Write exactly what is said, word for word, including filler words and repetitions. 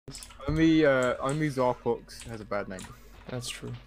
Only uh only Zarkox has a bad name. That's true.